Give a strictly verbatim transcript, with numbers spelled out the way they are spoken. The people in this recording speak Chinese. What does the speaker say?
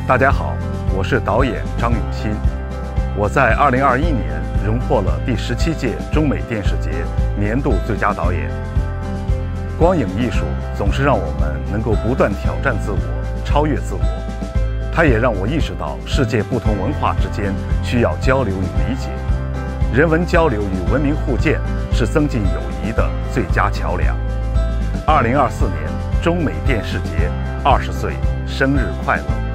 大家好，我是导演张永新。我在二零二一年荣获了第十七届中美电视节年度最佳导演。光影艺术总是让我们能够不断挑战自我，超越自我。它也让我意识到世界不同文化之间需要交流与理解，人文交流与文明互鉴是增进友谊的最佳桥梁。二零二四年中美电视节二十岁生日快乐！